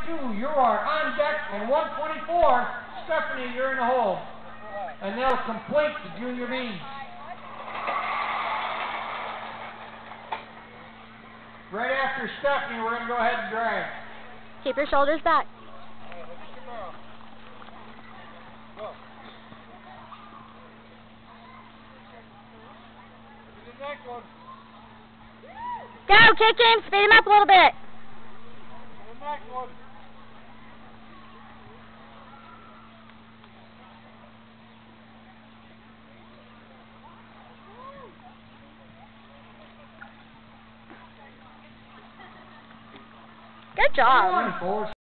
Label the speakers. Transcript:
Speaker 1: 122, you are on deck, and 124, Stephanie, you're in the hole. And they'll complete the junior beans. Right after Stephanie, we're going to go ahead and drag.
Speaker 2: Keep your shoulders back. Go, kick him, speed him up a little bit. Good job.